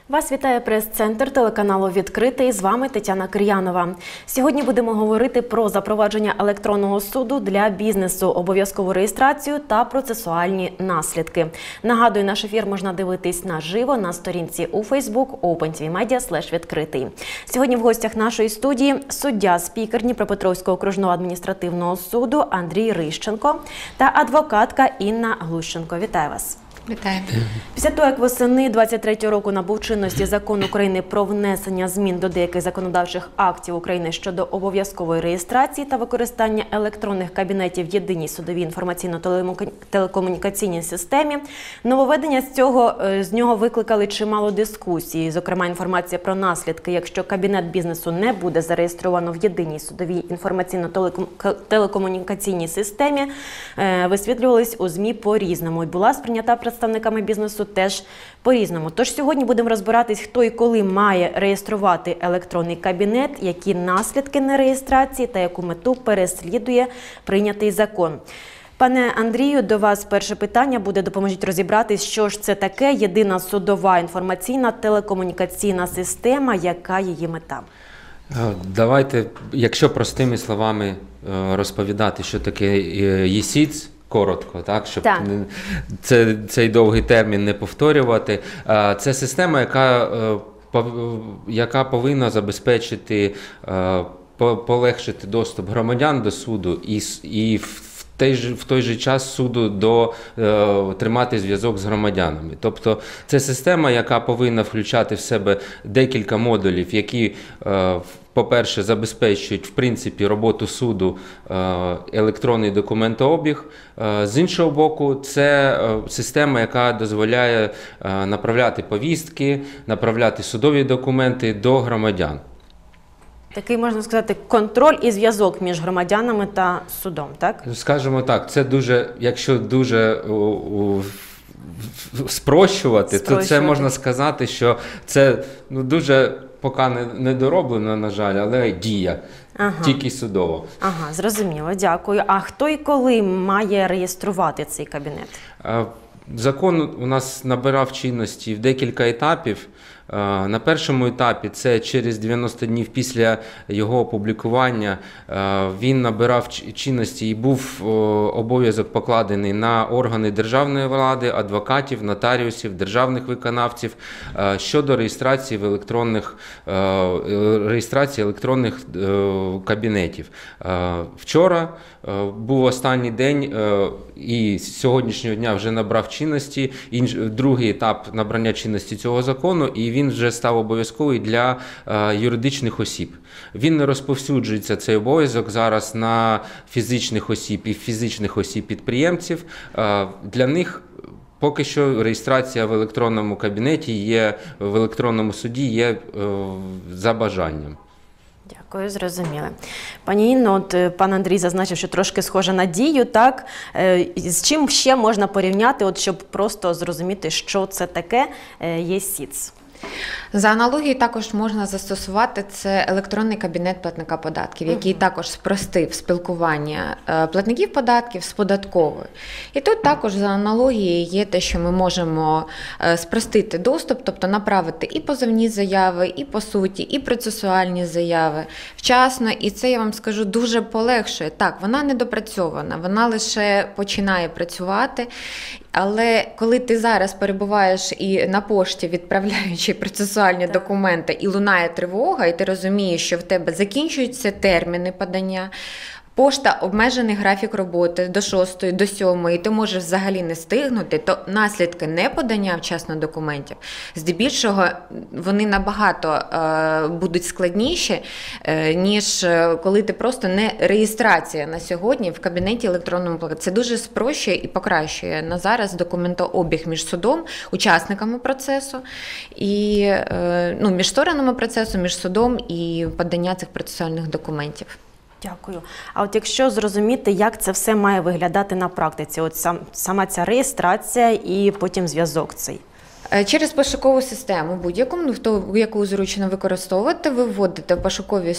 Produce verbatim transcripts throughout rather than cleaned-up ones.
Вас вітає прес-центр телеканалу «Відкритий». З вами Тетяна Кир'янова. Сьогодні будемо говорити про запровадження електронного суду для бізнесу, обов'язкову реєстрацію та процесуальні наслідки. Нагадую, наш ефір можна дивитись наживо на сторінці у Facebook OpenTVMedia слеш відкритий. Сьогодні в гостях нашої студії суддя-спікер Дніпропетровського окружного адміністративного суду Андрій Рищенко та адвокатка Інна Глущенко. Вітаю вас. Вітаю. Після того, як восени двадцять третього року набув чинності Закон України про внесення змін до деяких законодавчих актів України щодо обов'язкової реєстрації та використання електронних кабінетів в єдиній судовій інформаційно-телекомунікаційній системі, нововведення з цього з нього викликали чимало дискусій. Зокрема, інформація про наслідки, якщо кабінет бізнесу не буде зареєстровано в єдиній судовій інформаційно-телекомунікаційній системі, висвітлювались у ЗМІ по-різному. І була сприйнята представниками бізнесу теж по-різному. Тож сьогодні будемо розбиратись, хто і коли має реєструвати електронний кабінет, які наслідки нереєстрації та яку мету переслідує прийнятий закон. Пане Андрію, до вас перше питання буде. Допоможіть розібратись, що ж це таке єдина судова інформаційна телекомунікаційна система, яка її мета? Давайте, якщо простими словами розповідати, що таке ЄСІЦ, коротко, так, щоб так. Це, цей довгий термін не повторювати. Це система, яка, яка повинна забезпечити, полегшити доступ громадян до суду і, і в той же, в той же час суду до, е, тримати зв'язок з громадянами. Тобто це система, яка повинна включати в себе декілька модулів, які, е, по-перше, забезпечують в принципі роботу суду, е, електронний документообіг. Е, з іншого боку, це е, система, яка дозволяє е, направляти повістки, направляти судові документи до громадян. Такий, можна сказати, контроль і зв'язок між громадянами та судом, так? Скажімо так, це дуже, якщо дуже у, у, спрощувати, спрощувати, то це можна сказати, що це ну, дуже поки не, не дороблено, на жаль, але дія, ага. Тільки судово. Ага, зрозуміло, дякую. А хто і коли має реєструвати цей кабінет? Закон у нас набирав чинності в декілька етапів. На першому етапі, це через дев'яносто днів після його опублікування, він набирав чинності і був обов'язок покладений на органи державної влади, адвокатів, нотаріусів, державних виконавців щодо реєстрації в електронних, реєстрації електронних кабінетів. Вчора був останній день і з сьогоднішнього дня вже набрав чинності другий етап набрання чинності цього закону, і він вже став обов'язковий для е, юридичних осіб. Він не розповсюджується, цей обов'язок, зараз на фізичних осіб і фізичних осіб-підприємців. Е, для них поки що реєстрація в електронному кабінеті є, в електронному суді є е, за бажанням. Дякую, зрозуміли. Пані Інно, от пан Андрій зазначив, що трошки схоже на дію, так? З чим ще можна порівняти, от, щоб просто зрозуміти, що це таке ЄСІЦ? За аналогією також можна застосувати це електронний кабінет платника податків, який uh-huh. також спростив спілкування платників податків з податковою. І тут також за аналогією є те, що ми можемо спростити доступ, тобто направити і позовні заяви, і по суті, і процесуальні заяви вчасно. І це, я вам скажу, дуже полегшує. Так, вона недопрацьована, вона лише починає працювати. Але коли ти зараз перебуваєш і на пошті, відправляючи процесуальні так. документи, і лунає тривога, і ти розумієш, що в тебе закінчуються терміни подання, пошта, обмежений графік роботи до шостої, до сьомої, ти можеш взагалі не встигнути, то наслідки неподання вчасно документів, здебільшого вони набагато е, будуть складніші, е, ніж коли ти просто не реєстрація на сьогодні в кабінеті електронному. Це дуже спрощує і покращує на зараз документообіг між судом, учасниками процесу, і е, ну, між сторонами процесу, між судом і подання цих процесуальних документів. Дякую. А от якщо зрозуміти, як це все має виглядати на практиці, от сам, сама ця реєстрація і потім зв'язок цей? Через пошукову систему будь-яку, ну, хто, яку зручно використовувати, ви вводите в пошуковій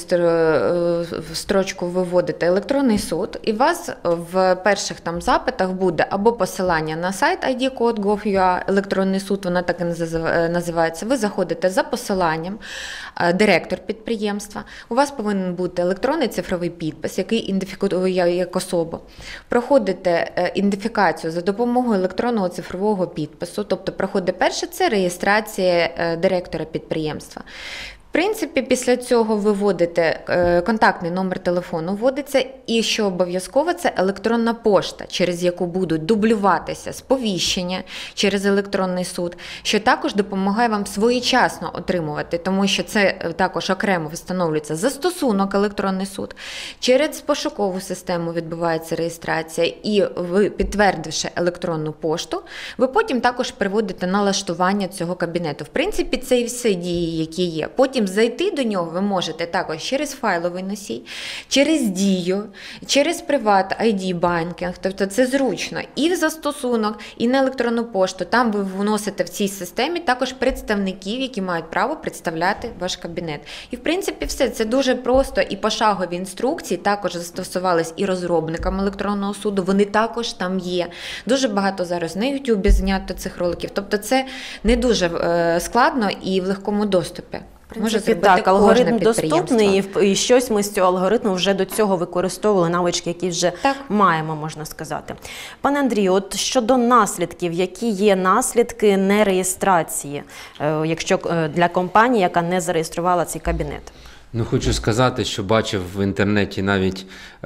строчку, ви вводите електронний суд, і у вас в перших там запитах буде або посилання на сайт ай ді код крапка гов крапка ю а, електронний суд, вона так і називається. Ви заходите за посиланням, директор підприємства, у вас повинен бути електронний цифровий підпис, який ідентифікує як особу. Проходите ідентифікацію за допомогою електронного цифрового підпису, тобто проходить перше, це реєстрація директора підприємства. В принципі, після цього ви вводите контактний номер телефону, вводиться, і що обов'язково, це електронна пошта, через яку будуть дублюватися сповіщення через електронний суд, що також допомагає вам своєчасно отримувати, тому що це також окремо встановлюється застосунок електронний суд. Через пошукову систему відбувається реєстрація, і ви, підтвердивши електронну пошту, ви потім також приводите налаштування цього кабінету. В принципі, це і всі дії, які є. Потім зайти до нього ви можете також через файловий носій, через Дію, через Приват ай ді банкінг, тобто це зручно і в застосунок, і на електронну пошту. Там ви вносите в цій системі також представників, які мають право представляти ваш кабінет. І в принципі все, це дуже просто, і пошагові інструкції також застосувались і розробникам електронного суду, вони також там є. Дуже багато зараз на ютубі знято цих роликів, тобто це не дуже е, складно і в легкому доступі. Може так, алгоритм доступний, і щось ми з цього алгоритму вже до цього використовували, навички, які вже так маємо, можна сказати. Пане Андрію, от щодо наслідків, які є наслідки нереєстрації, якщо для компанії, яка не зареєструвала цей кабінет? Ну, хочу сказати, що бачив в інтернеті, навіть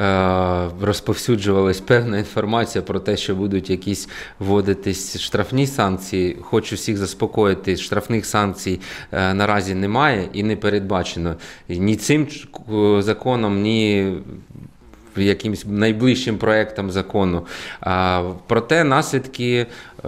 е, розповсюджувалась певна інформація про те, що будуть якісь вводитись штрафні санкції. Хочу всіх заспокоїти, штрафних санкцій е, наразі немає і не передбачено ні цим законом, ні якимось найближчим проектом закону. А, проте наслідки е,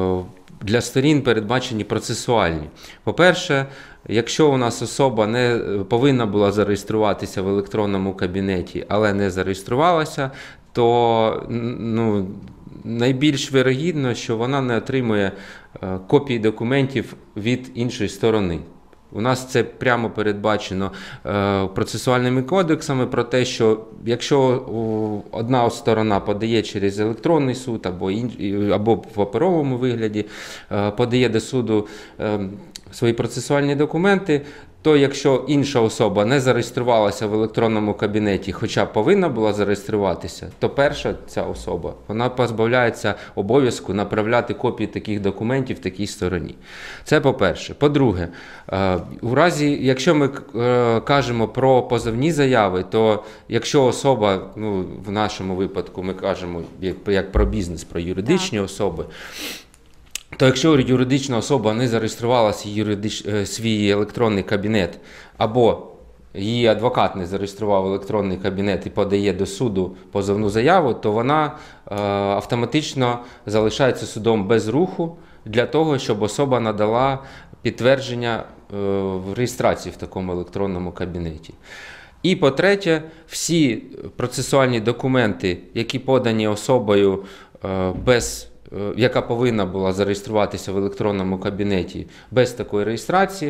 для сторін передбачені процесуальні. По-перше, якщо у нас особа не повинна була зареєструватися в електронному кабінеті, але не зареєструвалася, то ну, найбільш вирогідно, що вона не отримує копії документів від іншої сторони. У нас це прямо передбачено е, процесуальними кодексами про те, що якщо о, одна сторона подає через електронний суд або, ін, або в паперовому вигляді, е, подає до суду е, свої процесуальні документи, то якщо інша особа не зареєструвалася в електронному кабінеті, хоча повинна була зареєструватися, то перша ця особа, вона позбавляється обов'язку направляти копії таких документів такій стороні. Це по-перше. По-друге, у разі, якщо ми кажемо про позовні заяви, то якщо особа, ну, в нашому випадку ми кажемо як, як про бізнес, про юридичні так. особи, то якщо юридична особа не зареєструвала свій, юридич... свій електронний кабінет, або її адвокат не зареєстрував електронний кабінет і подає до суду позовну заяву, то вона е, автоматично залишається судом без руху для того, щоб особа надала підтвердження е, в реєстрації в такому електронному кабінеті. І по-третє, всі процесуальні документи, які подані особою е, без яка повинна була зареєструватися в електронному кабінеті без такої реєстрації,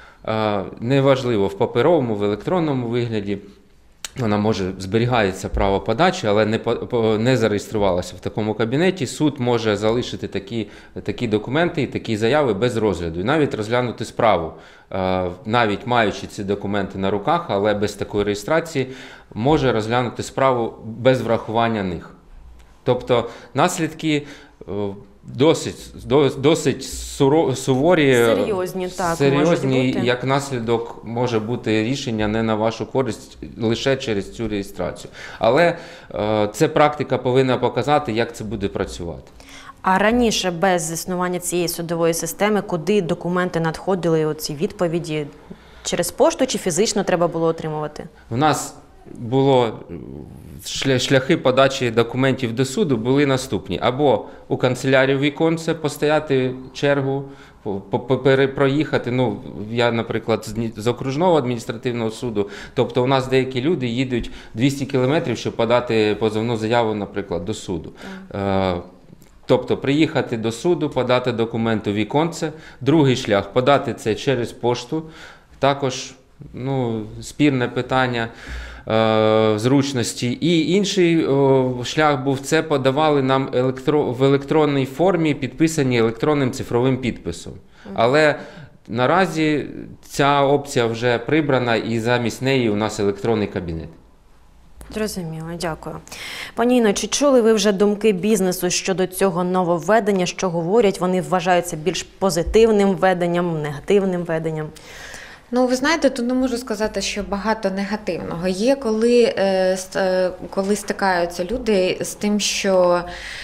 неважливо в паперовому, в електронному вигляді, вона може, зберігається право подачі, але не, не зареєструвалася в такому кабінеті, суд може залишити такі, такі документи і такі заяви без розгляду. І навіть розглянути справу, навіть маючи ці документи на руках, але без такої реєстрації, може розглянути справу без врахування них. Тобто наслідки досить, досить суворі, серйозні, так, серйозні можуть бути. Як наслідок може бути рішення не на вашу користь лише через цю реєстрацію. Але е, це практика повинна показати, як це буде працювати. А раніше, без існування цієї судової системи, куди документи надходили, оці відповіді? Через пошту чи фізично треба було отримувати? У нас було шляхи подачі документів до суду були наступні. Або у канцелярію віконце постояти чергу, проїхати. Ну, я, наприклад, з окружного адміністративного суду. Тобто у нас деякі люди їдуть двісті кілометрів, щоб подати позовну заяву, наприклад, до суду. Тобто приїхати до суду, подати документ у віконце. Другий шлях – подати це через пошту. Також ну, спірне питання е, зручності. І інший е, шлях був – це подавали нам електро, в електронній формі, підписані електронним цифровим підписом. Але наразі ця опція вже прибрана і замість неї у нас електронний кабінет. Зрозуміло, дякую. Пані Інно, чи чули ви вже думки бізнесу щодо цього нововведення? Що говорять? Вони вважаються більш позитивним введенням, негативним введенням? Ну, ви знаєте, тут не можу сказати, що багато негативного. Є, коли, е, коли стикаються люди з тим, що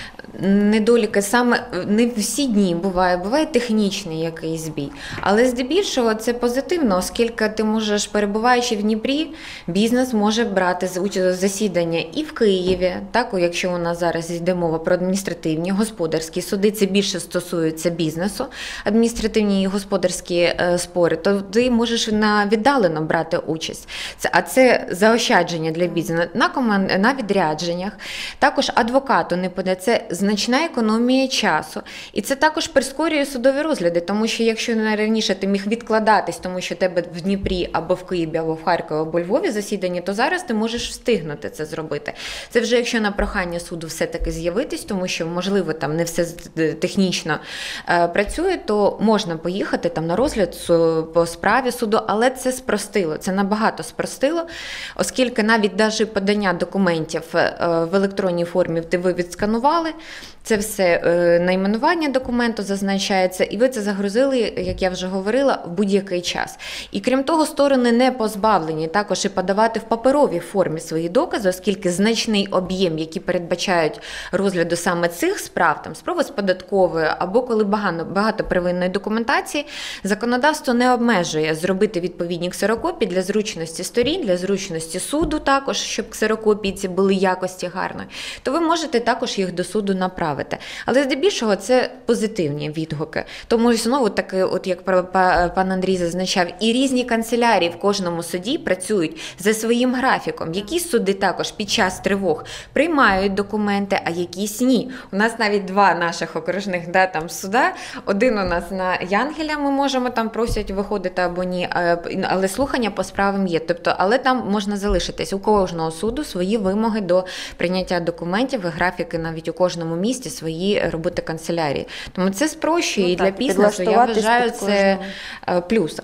недоліки саме не всі дні буває, буває технічний якийсь збій. Але здебільшого це позитивно, оскільки ти можеш, перебуваючи в Дніпрі, бізнес може брати засідання і в Києві, так, якщо у нас зараз йде мова про адміністративні, господарські суди, це більше стосується бізнесу, адміністративні і господарські спори, то ти можеш на віддалено брати участь. Це, а це заощадження для бізнесу на, команд, на відрядженнях, також адвокату не поде, це значна економія часу. І це також прискорює судові розгляди, тому що якщо раніше ти міг відкладатись, тому що тебе в Дніпрі або в Києві, або в Харкові, або в Львові засідання, то зараз ти можеш встигнути це зробити. Це вже якщо на прохання суду все-таки з'явитись, тому що, можливо, там не все технічно е, працює, то можна поїхати там на розгляд по справі суду, але це спростило, це набагато спростило, оскільки навіть навіть подання документів е, в електронній формі ви відсканували, це все е, найменування документу зазначається, і ви це загрузили, як я вже говорила, в будь-який час. І крім того, сторони не позбавлені також і подавати в паперовій формі свої докази, оскільки значний об'єм, який передбачають розгляду саме цих справ, там справи з податковою, або коли багато, багато первинної документації, законодавство не обмежує зробити відповідні ксерокопії для зручності сторін, для зручності суду також, щоб ксерокопії ці були якості гарної, то ви можете також їх до суду направити. Але здебільшого це позитивні відгуки. Тому знову таки, от як пан Андрій зазначав, і різні канцелярії в кожному суді працюють за своїм графіком. Якісь суди також під час тривог приймають документи, а якісь ні. У нас навіть два наших окружних да, там, суда. Один у нас на Янгеля, ми можемо там просять виходити або ні, але слухання по справам є. Тобто, але там можна залишитись. У кожного суду свої вимоги до прийняття документів і графіки навіть у кожному місті свої роботи канцелярії. Тому це спрощує ну, і так, для бізнесу, я вважаю, це плюс.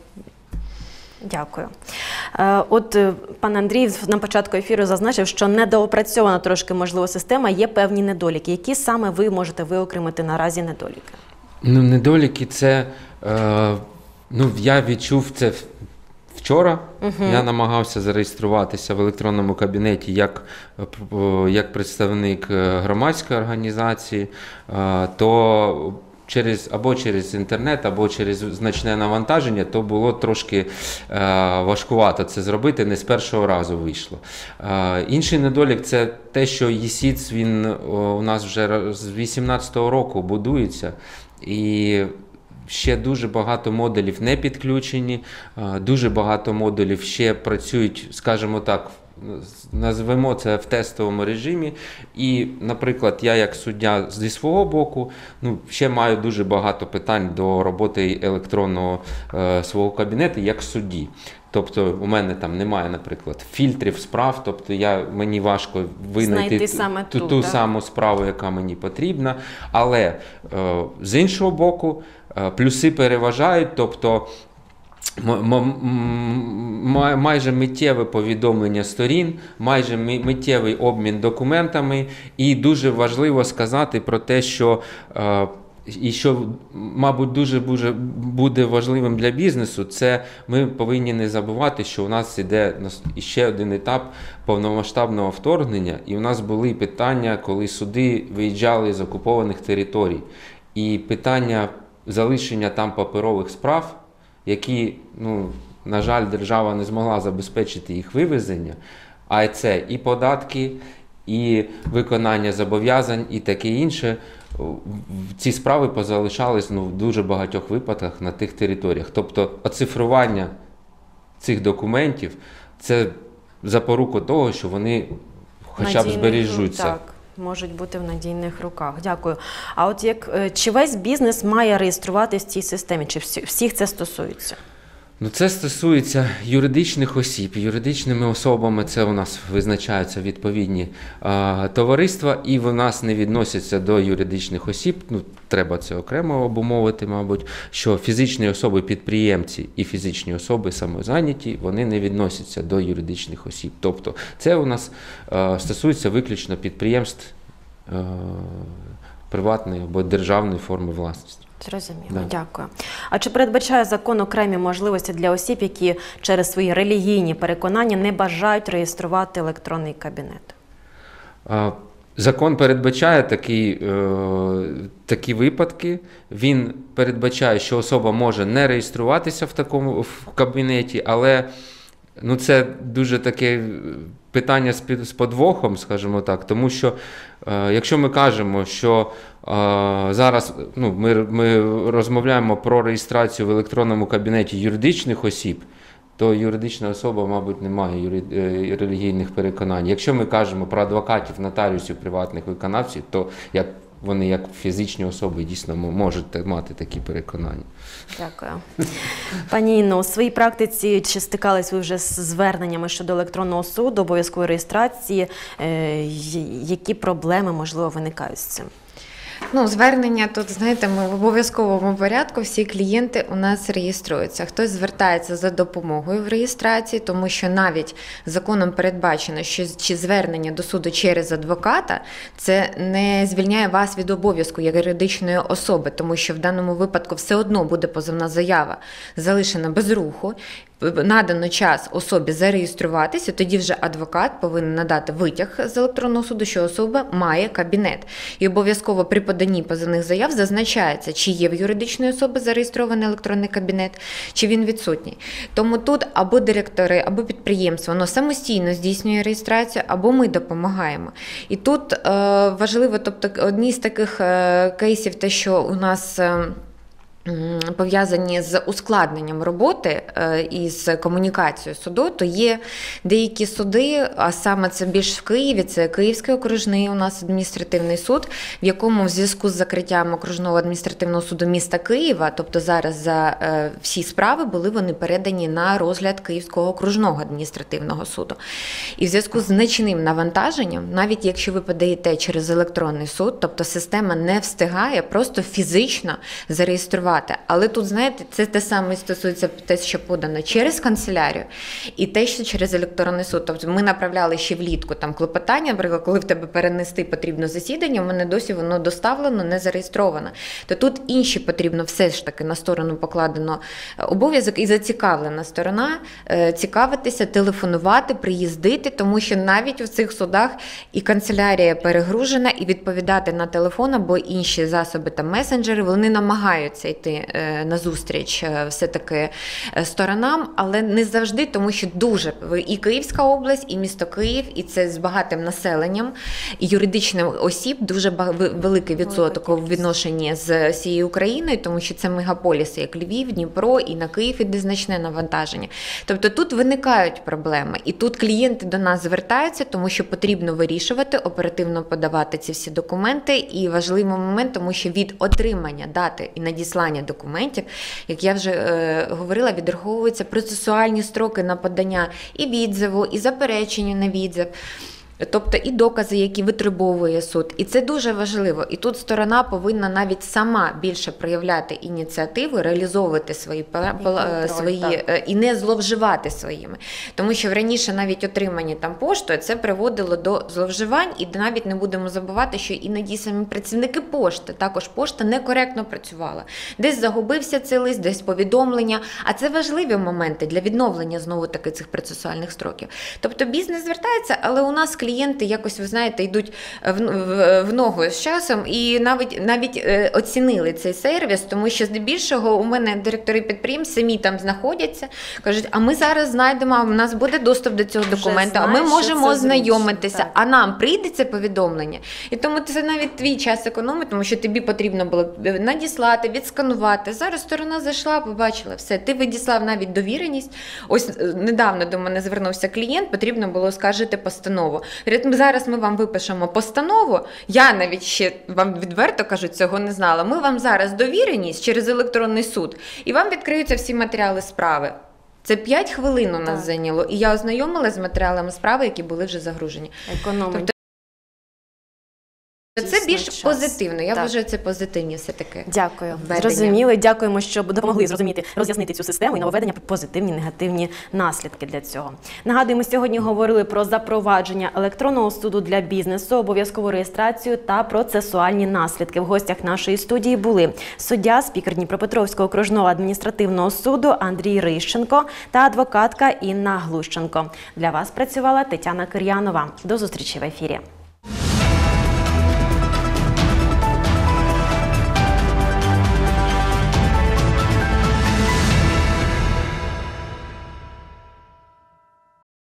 Дякую. От пан Андрій на початку ефіру зазначив, що недоопрацьована трошки, можливо, система, є певні недоліки. Які саме ви можете виокремити наразі недоліки? Ну, недоліки – це, е, ну, я відчув це вчора. Uh-huh. Я намагався зареєструватися в електронному кабінеті як, як представник громадської організації, е, то через, або через інтернет, або через значне навантаження, то було трошки е, важкувато це зробити, не з першого разу вийшло. Е, інший недолік – це те, що ЄСІЦ, він у нас вже з вісімнадцятого року будується, і ще дуже багато модулів не підключені, дуже багато модулів ще працюють, скажімо так, назвемо це в тестовому режимі. І, наприклад, я як суддя зі свого боку, ну, ще маю дуже багато питань до роботи електронного е, свого кабінету як судді. Тобто у мене там немає, наприклад, фільтрів справ, тобто я, мені важко винайти ту, ту, ту саму справу, яка мені потрібна. Але е, з іншого боку, е, плюси переважають, тобто майже миттєве повідомлення сторін, майже миттєвий обмін документами. І дуже важливо сказати про те, що е, і що, мабуть, дуже буде важливим для бізнесу, це ми повинні не забувати, що у нас іде ще один етап повномасштабного вторгнення, і у нас були питання, коли суди виїжджали з окупованих територій. І питання залишення там паперових справ, які, ну, на жаль, держава не змогла забезпечити їх вивезення, а це і податки, і виконання зобов'язань, і таке інше. Ці справи позалишались, ну, в дуже багатьох випадках на тих територіях. Тобто оцифрування цих документів – це запорука того, що вони хоча б збережуться. Так. можуть бути в надійних руках. Дякую. А от як е, чи весь бізнес має реєструватись в цій системі? Чи всі, всіх це стосується? Ну, це стосується юридичних осіб. Юридичними особами це у нас визначаються відповідні а, товариства, і в нас не відносяться до юридичних осіб. Ну, треба це окремо обумовити, мабуть, що фізичні особи-підприємці і фізичні особи самозайняті, вони не відносяться до юридичних осіб. Тобто це у нас а, стосується виключно підприємств а, приватної або державної форми власності. Зрозуміло, Да. дякую. А чи передбачає закон окремі можливості для осіб, які через свої релігійні переконання не бажають реєструвати електронний кабінет? А, Закон передбачає такі, е, такі випадки. Він передбачає, що особа може не реєструватися в такому в кабінеті, але ну, це дуже таке питання з, під, з подвохом, скажімо так, тому що е, якщо ми кажемо, що е, зараз ну, ми, ми розмовляємо про реєстрацію в електронному кабінеті юридичних осіб, то юридична особа, мабуть, не має юри... релігійних переконань. Якщо ми кажемо про адвокатів, нотаріусів, приватних виконавців, то як вони, як фізичні особи, дійсно можуть мати такі переконання. Дякую. Пані Інно, у своїй практиці чи стикались ви вже з зверненнями щодо електронного суду, обов'язкової реєстрації? Е, які проблеми, можливо, виникають з цим? Ну, звернення тут, знаєте, ми в обов'язковому порядку всі клієнти у нас реєструються. Хтось звертається за допомогою в реєстрації, тому що навіть законом передбачено, що чи звернення до суду через адвоката, це не звільняє вас від обов'язку як юридичної особи, тому що в даному випадку все одно буде позовна заява залишена без руху. Надано час особі зареєструватися, тоді вже адвокат повинен надати витяг з електронного суду, що особа має кабінет. І обов'язково при поданні позовних заяв зазначається, чи є в юридичної особи зареєстрований електронний кабінет, чи він відсутній. Тому тут або директори, або підприємство, воно самостійно здійснює реєстрацію, або ми допомагаємо. І тут е, важливо, тобто, одні з таких е, кейсів, те, що у нас Е, пов'язані з ускладненням роботи і з комунікацією суду, то є деякі суди, а саме це більш в Києві, це Київський окружний у нас адміністративний суд, в якому в зв'язку з закриттям окружного адміністративного суду міста Києва, тобто зараз за всі справи були вони передані на розгляд Київського окружного адміністративного суду. І в зв'язку з значним навантаженням, навіть якщо ви подаєте через електронний суд, тобто система не встигає просто фізично зареєструвати. Але тут, знаєте, це те саме стосується те, що подано через канцелярію, і те, що через електронний суд. Тобто ми направляли ще влітку там клопотання, наприклад, коли в тебе перенести потрібно засідання, в мене досі воно доставлено, не зареєстровано. То тут інші потрібно все ж таки на сторону покладено обов'язок, і зацікавлена сторона цікавитися, телефонувати, приїздити, тому що навіть у цих судах і канцелярія перегружена, і відповідати на телефон або інші засоби та месенджери, вони намагаються йти на зустріч все-таки сторонам, але не завжди, тому що дуже і Київська область, і місто Київ, і це з багатим населенням, і юридичних осіб дуже великий відсоток у відношенні з всією Україною, тому що це мегаполіси, як Львів, Дніпро, і на Київ іде значне навантаження. Тобто тут виникають проблеми, і тут клієнти до нас звертаються, тому що потрібно вирішувати, оперативно подавати ці всі документи, і важливий момент, тому що від отримання дати і надіслання документів, як я вже е, говорила, відраховуються процесуальні строки на подання і відзиву, і заперечення на відзив. Тобто і докази, які витребовує суд. І це дуже важливо. І тут сторона повинна навіть сама більше проявляти ініціативу, реалізовувати свої, контроль, свої і не зловживати своїми. Тому що раніше навіть отримані там поштою це приводило до зловживань, і навіть не будемо забувати, що іноді самі працівники пошти, також пошта некоректно працювала. Десь загубився цей лист, десь повідомлення, а це важливі моменти для відновлення знову-таки цих процесуальних строків. Тобто бізнес звертається, але у нас клієнти якось, ви знаєте, йдуть в, в, в ногу з часом і навіть, навіть е, оцінили цей сервіс, тому що здебільшого у мене директори підприємств самі там знаходяться, кажуть, а ми зараз знайдемо, у нас буде доступ до цього документу, а ми можемо ознайомитися, а нам прийде це повідомлення. І тому це навіть твій час економить, тому що тобі потрібно було надіслати, відсканувати. Зараз сторона зайшла, побачила, все, ти відіслав навіть довіреність. Ось недавно до мене звернувся клієнт, потрібно було оскаржити постанову. Говорять, зараз ми вам випишемо постанову, я навіть ще вам відверто кажу, цього не знала, ми вам зараз довіреність через електронний суд, і вам відкриються всі матеріали справи. Це п'ять хвилин у нас Так. зайняло, і я ознайомилася з матеріалами справи, які були вже загружені. Економить. Тобто це Дійсно, більш час. позитивно, я Так. вважаю, це позитивні все-таки. Дякую. введення. Зрозуміли. Дякуємо, що допомогли зрозуміти, роз'яснити цю систему і нововведення позитивні, негативні наслідки для цього. Нагадую, ми сьогодні говорили про запровадження електронного суду для бізнесу, обов'язкову реєстрацію та процесуальні наслідки. В гостях нашої студії були суддя, спікер Дніпропетровського окружного адміністративного суду Андрій Рищенко та адвокатка Інна Глущенко. Для вас працювала Тетяна Кир'янова. До зустрічі в ефірі.